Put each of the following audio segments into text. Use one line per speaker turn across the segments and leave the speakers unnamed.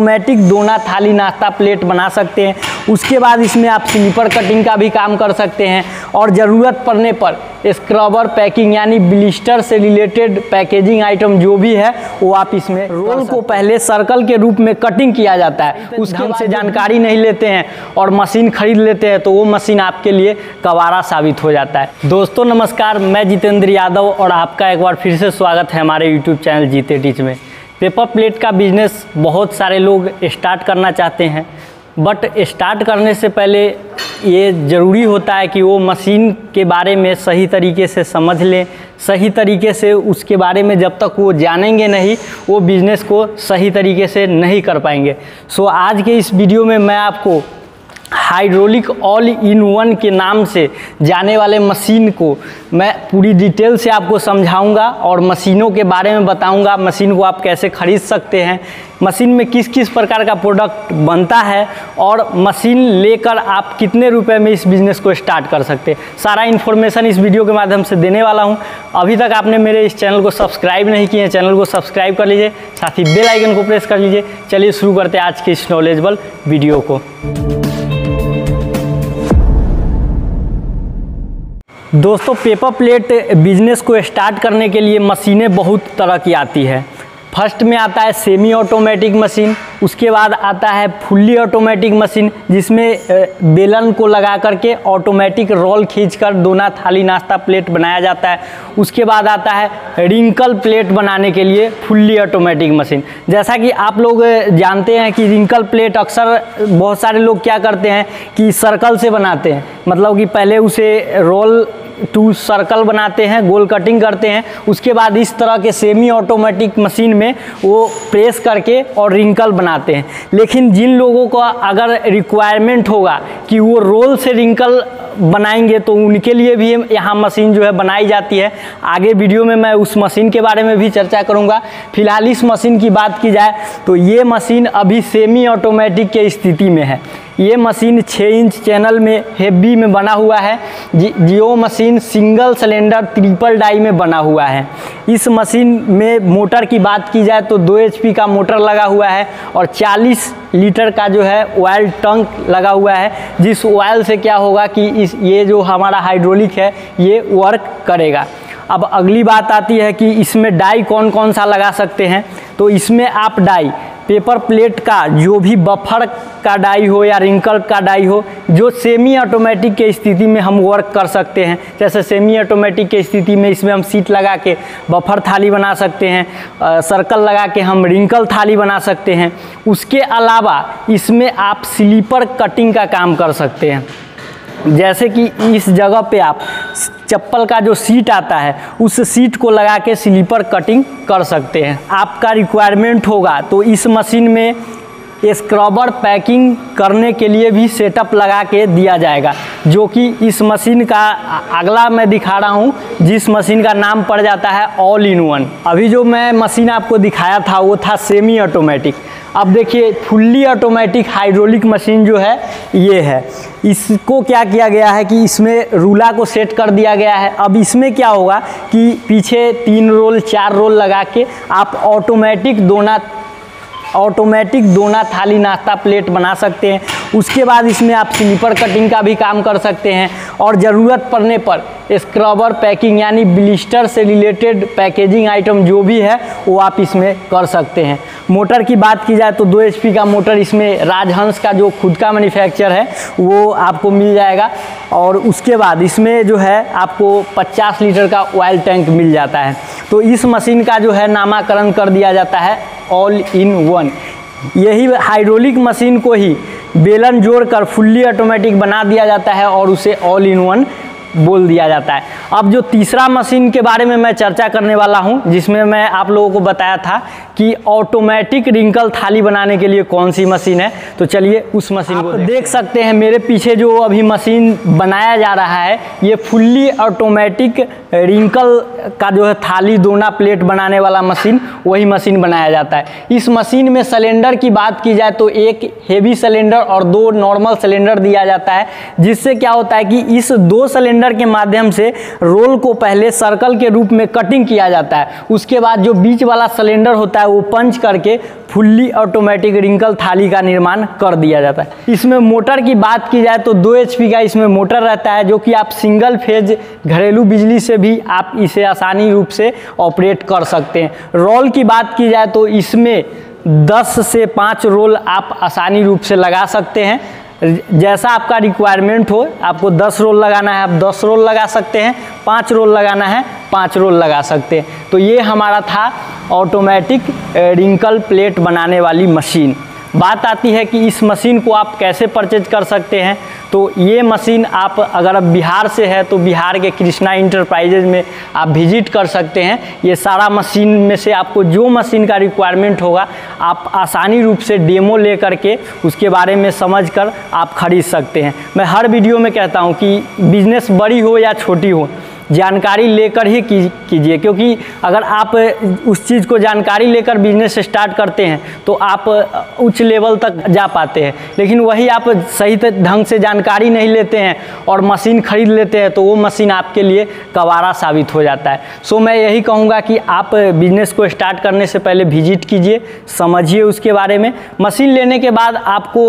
Automatic दोना थाली नाश्ता प्लेट बना सकते हैं। उसके बाद इसमें आप स्लीपर कटिंग का भी काम कर सकते हैं और ज़रूरत पड़ने पर स्क्रबर पैकिंग यानी ब्लिस्टर से रिलेटेड पैकेजिंग आइटम जो भी है वो आप इसमें रोल को पहले सर्कल के रूप में कटिंग किया जाता है। उसके बाद से जानकारी नहीं लेते हैं और मशीन खरीद लेते हैं तो वो मशीन आपके लिए कवारा साबित हो जाता है। दोस्तों नमस्कार, मैं जितेंद्र यादव और आपका एक बार फिर से स्वागत है हमारे यूट्यूब चैनल जीते टीच में। पेपर प्लेट का बिजनेस बहुत सारे लोग स्टार्ट करना चाहते हैं, बट स्टार्ट करने से पहले ये ज़रूरी होता है कि वो मशीन के बारे में सही तरीके से समझ लें। सही तरीके से उसके बारे में जब तक वो जानेंगे नहीं, वो बिज़नेस को सही तरीके से नहीं कर पाएंगे। सो आज के इस वीडियो में मैं आपको हाइड्रोलिक ऑल इन वन के नाम से जाने वाले मशीन को मैं पूरी डिटेल से आपको समझाऊंगा और मशीनों के बारे में बताऊंगा। मशीन को आप कैसे खरीद सकते हैं, मशीन में किस किस प्रकार का प्रोडक्ट बनता है और मशीन लेकर आप कितने रुपए में इस बिज़नेस को स्टार्ट कर सकते हैं। सारा इन्फॉर्मेशन इस वीडियो के माध्यम से देने वाला हूं। अभी तक आपने मेरे इस चैनल को सब्सक्राइब नहीं किए हैं, चैनल को सब्सक्राइब कर लीजिए, साथ ही बेल आइकन को प्रेस कर लीजिए। चलिए शुरू करते हैं आज के इस नॉलेजेबल वीडियो को। दोस्तों पेपर प्लेट बिजनेस को स्टार्ट करने के लिए मशीनें बहुत तरह की आती है। फर्स्ट में आता है सेमी ऑटोमेटिक मशीन, उसके बाद आता है फुल्ली ऑटोमेटिक मशीन जिसमें बेलन को लगा करके ऑटोमेटिक रोल खींचकर दोना थाली नाश्ता प्लेट बनाया जाता है। उसके बाद आता है रिंकल प्लेट बनाने के लिए फुल्ली ऑटोमेटिक मशीन। जैसा कि आप लोग जानते हैं कि रिंकल प्लेट अक्सर बहुत सारे लोग क्या करते हैं कि सर्कल से बनाते हैं, मतलब कि पहले उसे रोल टू सर्कल बनाते हैं, गोल कटिंग करते हैं, उसके बाद इस तरह के सेमी ऑटोमेटिक मशीन में वो प्रेस करके और रिंकल बनाते हैं। लेकिन जिन लोगों को अगर रिक्वायरमेंट होगा कि वो रोल से रिंकल बनाएंगे तो उनके लिए भी यहाँ मशीन जो है बनाई जाती है। आगे वीडियो में मैं उस मशीन के बारे में भी चर्चा करूँगा। फिलहाल इस मशीन की बात की जाए तो ये मशीन अभी सेमी ऑटोमेटिक के स्थिति में है। ये मशीन 6 इंच चैनल में हेवी में बना हुआ है। जियो machine single cylinder triple die में बना हुआ है। इस मशीन में मोटर की बात की जाए तो 2 HP का मोटर लगा हुआ है और 40 लीटर का जो है ऑयल टंक लगा हुआ है, जिस ऑयल से क्या होगा कि ये जो हमारा हाइड्रोलिक है ये वर्क करेगा। अब अगली बात आती है कि इसमें डाई कौन कौन सा लगा सकते हैं। तो इसमें आप डाई पेपर प्लेट का जो भी बफर का डाई हो या रिंकल का डाई हो, जो सेमी ऑटोमेटिक के स्थिति में हम वर्क कर सकते हैं। जैसे सेमी ऑटोमेटिक के स्थिति में इसमें हम सीट लगा के बफर थाली बना सकते हैं, सर्कल लगा के हम रिंकल थाली बना सकते हैं। उसके अलावा इसमें आप स्लीपर कटिंग का काम कर सकते हैं। जैसे कि इस जगह पे आप चप्पल का जो सीट आता है उस सीट को लगा के स्लीपर कटिंग कर सकते हैं। आपका रिक्वायरमेंट होगा तो इस मशीन में स्क्रबर पैकिंग करने के लिए भी सेटअप लगा के दिया जाएगा, जो कि इस मशीन का अगला मैं दिखा रहा हूँ, जिस मशीन का नाम पड़ जाता है ऑल इन वन। अभी जो मैं मशीन आपको दिखाया था वो था सेमी ऑटोमेटिक। अब देखिए फुल्ली ऑटोमेटिक हाइड्रोलिक मशीन जो है ये है। इसको क्या किया गया है कि इसमें रूला को सेट कर दिया गया है। अब इसमें क्या होगा कि पीछे 3 रोल 4 रोल लगा के आप ऑटोमेटिक दोना थाली नाश्ता प्लेट बना सकते हैं। उसके बाद इसमें आप स्लीपर कटिंग का भी काम कर सकते हैं और ज़रूरत पड़ने पर स्क्रबर पैकिंग यानी ब्लिस्टर से रिलेटेड पैकेजिंग आइटम जो भी है वो आप इसमें कर सकते हैं। मोटर की बात की जाए तो 2 HP का मोटर इसमें राजहंस का जो खुद का मैन्युफैक्चर है वो आपको मिल जाएगा। और उसके बाद इसमें जो है आपको 50 लीटर का ऑयल टैंक मिल जाता है। तो इस मशीन का जो है नामकरण कर दिया जाता है ऑल इन वन। यही हाइड्रोलिक मशीन को ही बेलन जोड़कर फुल्ली ऑटोमेटिक बना दिया जाता है और उसे ऑल इन वन बोल दिया जाता है। अब जो तीसरा मशीन के बारे में मैं चर्चा करने वाला हूं, जिसमें मैं आप लोगों को बताया था कि ऑटोमेटिक रिंकल थाली बनाने के लिए कौन सी मशीन है, तो चलिए उस मशीन को देख सकते हैं। मेरे पीछे जो अभी मशीन बनाया जा रहा है ये फुल्ली ऑटोमेटिक रिंकल का जो है थाली दोना प्लेट बनाने वाला मशीन, वही मशीन बनाया जाता है। इस मशीन में सिलेंडर की बात की जाए तो एक हेवी सिलेंडर और 2 नॉर्मल सिलेंडर दिया जाता है, जिससे क्या होता है कि इस 2 सिलेंडर के माध्यम से रोल को पहले सर्कल के रूप में कटिंग किया जाता है। उसके बाद जो बीच वाला सिलेंडर होता है वो पंच करके फुल्ली ऑटोमेटिक रिंकल थाली का निर्माण कर दिया जाता है। इसमें मोटर की बात की जाए तो 2 HP का इसमें मोटर रहता है, जो कि आप सिंगल फेज घरेलू बिजली से भी आप इसे आसानी रूप से ऑपरेट कर सकते हैं। रोल की बात की जाए तो इसमें 10 से 5 रोल आप आसानी रूप से लगा सकते हैं। जैसा आपका रिक्वायरमेंट हो, आपको 10 रोल लगाना है आप 10 रोल लगा सकते हैं, 5 रोल लगाना है 5 रोल लगा सकते हैं। तो ये हमारा था ऑटोमेटिक रिंकल प्लेट बनाने वाली मशीन। बात आती है कि इस मशीन को आप कैसे परचेज कर सकते हैं। तो ये मशीन आप अगर बिहार से है तो बिहार के कृष्णा इंटरप्राइजेज में आप विजिट कर सकते हैं। ये सारा मशीन में से आपको जो मशीन का रिक्वायरमेंट होगा आप आसानी रूप से डेमो ले करके उसके बारे में समझ कर आप खरीद सकते हैं। मैं हर वीडियो में कहता हूँ कि बिजनेस बड़ी हो या छोटी हो, जानकारी लेकर ही कीजिए, क्योंकि अगर आप उस चीज़ को जानकारी लेकर बिजनेस स्टार्ट करते हैं तो आप उच्च लेवल तक जा पाते हैं। लेकिन वही आप सही ढंग से जानकारी नहीं लेते हैं और मशीन खरीद लेते हैं तो वो मशीन आपके लिए कवारा साबित हो जाता है। सो मैं यही कहूँगा कि आप बिजनेस को स्टार्ट करने से पहले विजिट कीजिए, समझिए उसके बारे में। मशीन लेने के बाद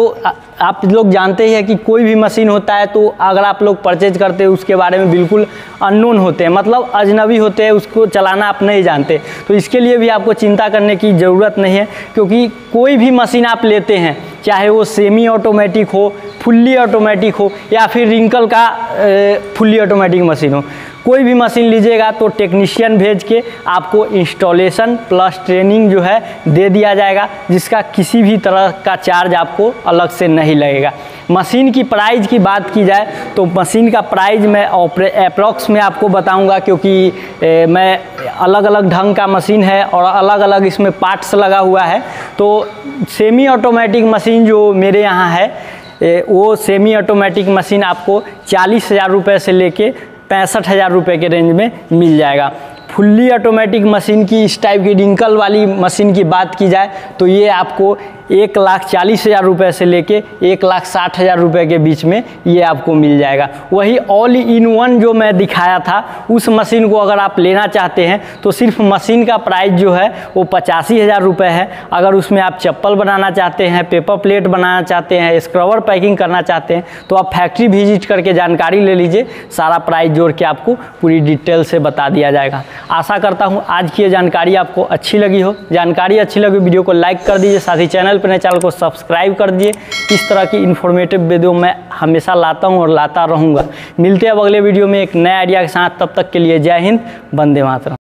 आप लोग जानते ही हैं कि कोई भी मशीन होता है तो अगर आप लोग परचेज करते हैं उसके बारे में बिल्कुल अननोन होते हैं, मतलब अजनबी होते हैं, उसको चलाना आप नहीं जानते। तो इसके लिए भी आपको चिंता करने की ज़रूरत नहीं है, क्योंकि कोई भी मशीन आप लेते हैं, चाहे वो सेमी ऑटोमेटिक हो, फुल्ली ऑटोमेटिक हो या फिर रिंकल का फुल्ली ऑटोमेटिक मशीन हो, कोई भी मशीन लीजिएगा तो टेक्नीशियन भेज के आपको इंस्टॉलेशन प्लस ट्रेनिंग जो है दे दिया जाएगा, जिसका किसी भी तरह का चार्ज आपको अलग से नहीं लगेगा। मशीन की प्राइस की बात की जाए तो मशीन का प्राइस मैं अप्रॉक्स में आपको बताऊंगा, क्योंकि मैं अलग अलग ढंग का मशीन है और अलग अलग इसमें पार्ट्स लगा हुआ है। तो सेमी ऑटोमेटिक मशीन जो मेरे यहाँ है वो सेमी ऑटोमेटिक मशीन आपको 40,000 रुपये से लेके 65,000 रुपये के रेंज में मिल जाएगा। फुल्ली ऑटोमेटिक मशीन की इस टाइप की रिंकल वाली मशीन की बात की जाए तो ये आपको 1,40,000 रुपये से लेके 1,60,000 रुपये के बीच में ये आपको मिल जाएगा। वही ऑल इन वन जो मैं दिखाया था उस मशीन को अगर आप लेना चाहते हैं तो सिर्फ मशीन का प्राइस जो है वो 85,000 रुपये है। अगर उसमें आप चप्पल बनाना चाहते हैं, पेपर प्लेट बनाना चाहते हैं, स्क्रबर पैकिंग करना चाहते हैं तो आप फैक्ट्री विजिट करके जानकारी ले लीजिए, सारा प्राइस जोड़ के आपको पूरी डिटेल से बता दिया जाएगा। आशा करता हूँ आज की ये जानकारी आपको अच्छी लगी हो। जानकारी अच्छी लगी वीडियो को लाइक कर दीजिए, साथ ही चैनल पर चैनल को सब्सक्राइब कर दीजिए। इस तरह की इन्फॉर्मेटिव वीडियो मैं हमेशा लाता हूं और लाता रहूंगा। मिलते हैं अब अगले वीडियो में एक नए आइडिया के साथ, तब तक के लिए जय हिंद, वंदे मातरम।